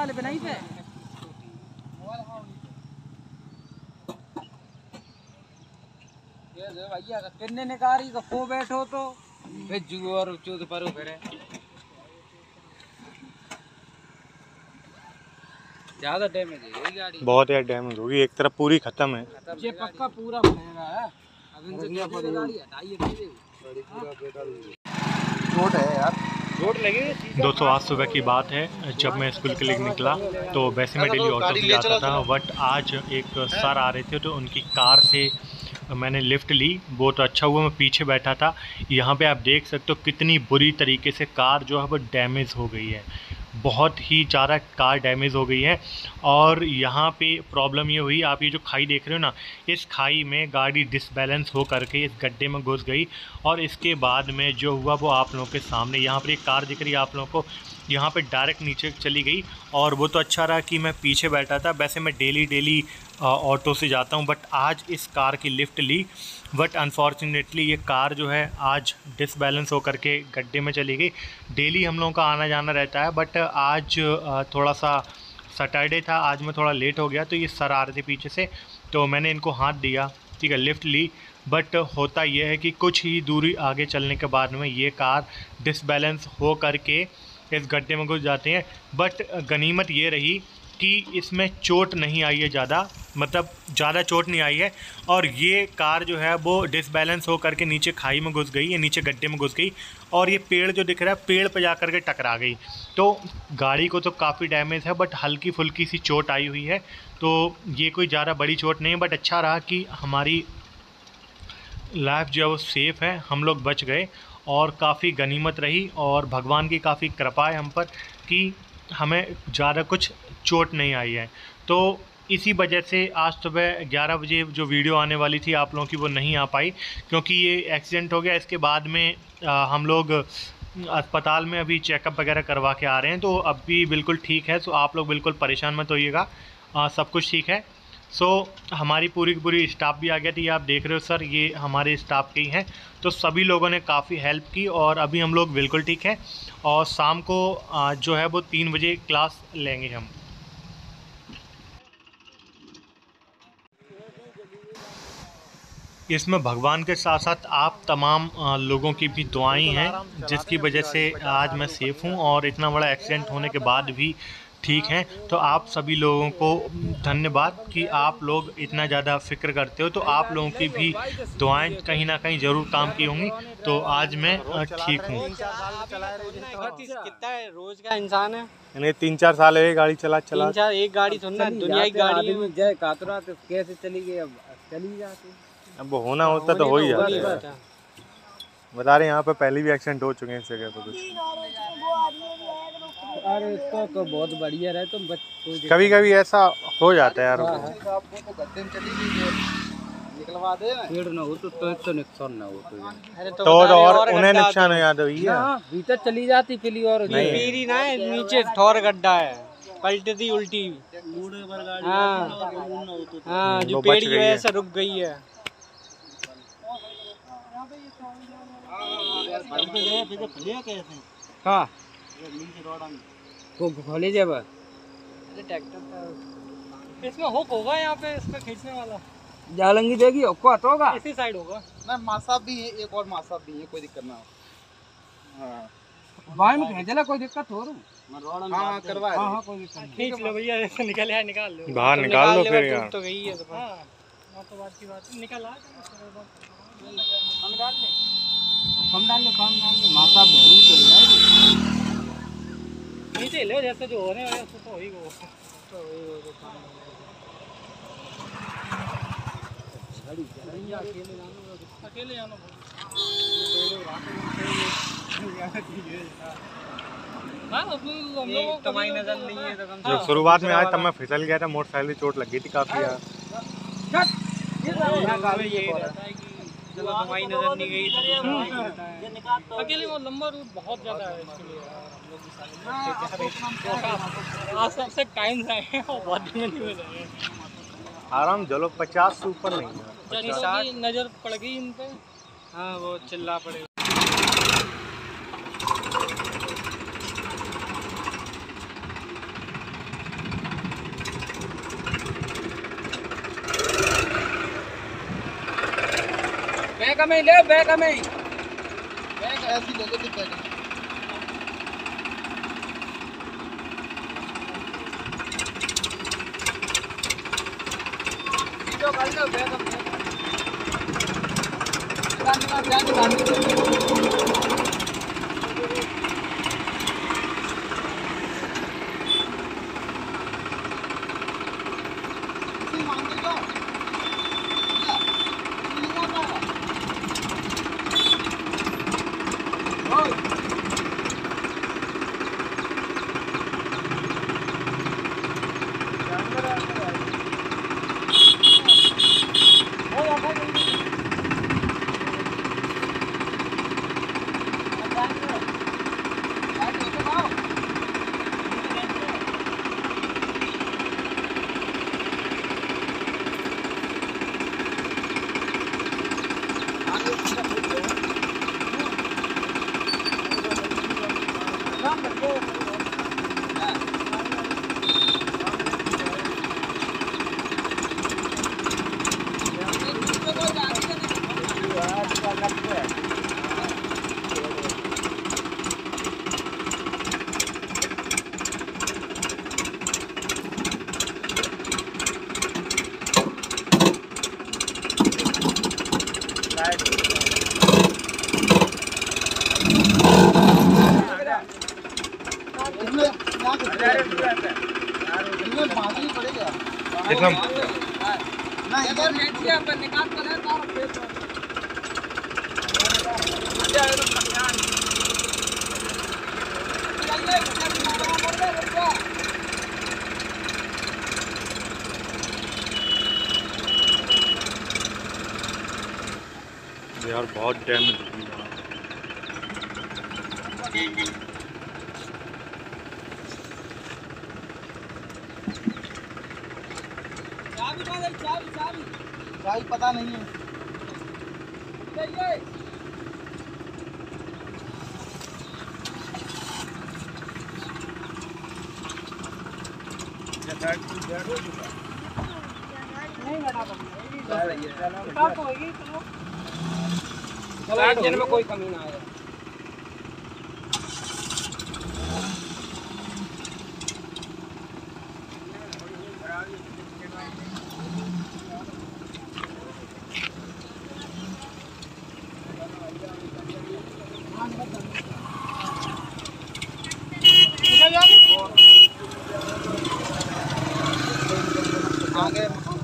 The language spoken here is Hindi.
मोबाइल पे नहीं थे। ये भैया किन्ने निकारी तो खो बैठो तो भेजू और चौथ पर करे ज्यादा डैमेज है ये गाड़ी, बहुत यार डैमेज होगी, एक तरफ पूरी खत्म है। ये पक्का पूरा बनेगा है। अब इनसे गाड़ी हटाइए चोट है यार, चोट लगी। दोस्तों आज सुबह की बात है, जब मैं स्कूल के लिए निकला तो वैसे मैं डेली ऑटो से जाता था, बट आज एक सर आ रहे थे तो उनकी कार से मैंने लिफ्ट ली। बहुत अच्छा हुआ मैं पीछे बैठा था। यहाँ पे आप देख सकते हो कितनी बुरी तरीके से कार जो है वो डैमेज हो गई है, बहुत ही ज़्यादा कार डैमेज हो गई है। और यहाँ पे प्रॉब्लम ये हुई, आप ये जो खाई देख रहे हो ना, इस खाई में गाड़ी डिसबैलेंस हो करके इस गड्ढे में घुस गई। और इसके बाद में जो हुआ वो आप लोगों के सामने, यहाँ पर एक कार दिख रही है आप लोगों को, यहाँ पे डायरेक्ट नीचे चली गई। और वो तो अच्छा रहा कि मैं पीछे बैठा था, वैसे मैं डेली ऑटो से जाता हूँ, बट आज इस कार की लिफ्ट ली, बट अनफॉर्चुनेटली ये कार जो है आज डिसबैलेंस होकर के गड्ढे में चली गई। डेली हम लोगों का आना जाना रहता है, बट आज थोड़ा सा सैटरडे था, आज मैं थोड़ा लेट हो गया, तो ये सर आ रहे थे पीछे से, तो मैंने इनको हाथ दिया, ठीक है, लिफ्ट ली। बट होता यह है कि कुछ ही दूरी आगे चलने के बाद में ये कार डिसबैलेंस हो करके इस गड्ढे में घुस जाते हैं। बट गनीमत ये रही कि इसमें चोट नहीं आई है ज़्यादा, मतलब ज़्यादा चोट नहीं आई है। और ये कार जो है वो डिसबैलेंस हो करके नीचे खाई में घुस गई, ये नीचे गड्ढे में घुस गई। और ये पेड़ जो दिख रहा है, पेड़ पे जा कर के टकरा गई। तो गाड़ी को तो काफ़ी डैमेज है, बट हल्की फुल्की सी चोट आई हुई है, तो ये कोई ज़्यादा बड़ी चोट नहीं है। बट अच्छा रहा कि हमारी लाइफ जो है वो सेफ़ है, हम लोग बच गए और काफ़ी गनीमत रही। और भगवान की काफ़ी कृपा है हम पर कि हमें ज़्यादा कुछ चोट नहीं आई है। तो इसी वजह से आज सुबह 11 बजे जो वीडियो आने वाली थी आप लोगों की वो नहीं आ पाई, क्योंकि ये एक्सीडेंट हो गया। इसके बाद में हम लोग अस्पताल में अभी चेकअप वगैरह करवा के आ रहे हैं, तो अब भी बिल्कुल ठीक है। तो आप लोग बिल्कुल परेशान मत होइएगा, सब कुछ ठीक है। सो हमारी पूरी स्टाफ भी आ गया थी, आप देख रहे हो सर, ये हमारे स्टाफ के ही हैं। तो सभी लोगों ने काफ़ी हेल्प की और अभी हम लोग बिल्कुल ठीक हैं। और शाम को जो है वो 3 बजे क्लास लेंगे हम। इसमें भगवान के साथ साथ आप तमाम लोगों की भी दुआएं हैं, जिसकी वजह से आज मैं सेफ़ हूं और इतना बड़ा एक्सीडेंट होने के बाद भी ठीक हैं। तो आप सभी लोगों को धन्यवाद कि आप लोग इतना ज़्यादा फ़िक्र करते हो। तो आप लोगों की भी दुआएं कहीं ना कहीं ज़रूर काम की होंगी। तो आज मैं ठीक हूँ। कितना रोज का इंसान है, यानी 3-4 साल है गाड़ी चला 3-4 एक गाड़ी सुनना, दुनिया की गाड़ी में जय कातरा तो कैसे चली गई, अब चली जाती। अब होना होता तो हो ही जाता है। बता रहे यहाँ पे पहले भी एक्सीडेंट हो चुके हैं इस जगह पे कुछ। अरे इसका तो बहुत बढ़िया रहे, तुम कभी कभी ऐसा हो जाता है यार। निकलवा दे ना हो तो नुकसान ना हो तो और उन्हें नुकसान याद हुई है, भीतर चली जाती फिर और मेरी ना नीचे ठोर गड्ढा है, पलटी थी उल्टी। हाँ जो पेड़ की वजह से रुक गई है। हाँ खोले जब इसमें हुक होगा, यहाँ पे इसमें खींचने वाला जालंगी देगी, हुक होगा इसी साइड होगा ना। मासाब भी है, एक और मासाब भी है, कोई दिक्कत ना हो। हाँ बाहर में खींच ले, कोई दिक्कत हो रहा। हाँ करवा, हाँ कोई दिक्कत, खींच लो भैया, ऐसे निकल है, निकाल लो बाहर, निकाल लो फिर यार। तो गई है तो तो बात की बात निकल आ, निकाल ले, कम डाल लो, कम डाल लो, मासा भरी तो नीचे ले, जैसे जो होने वाला तो ही वो अकेले जाना जब शुरुआत में आया तब मैं फिसल गया था, मोटरसाइकिल चोट लग गई थी काफी यार। हमारी नजर नहीं गई अकेले, वो लंबा रूट बहुत ज्यादा है इसके लिए। आज सबसे टाइम है बहुत दिन नहीं मिले, आराम चलो 50 से ऊपर नहीं है। नजर पड़ गई इन पे, हाँ वो चिल्ला पड़ेगा। बैग में ले, बैग में बैग ऐसी ले लो कि बैग वीडियो कर लो बैग में यार बहुत डैमेज चाबी पता नहीं है चलो इंजन में कोई कमी ना आए। आगे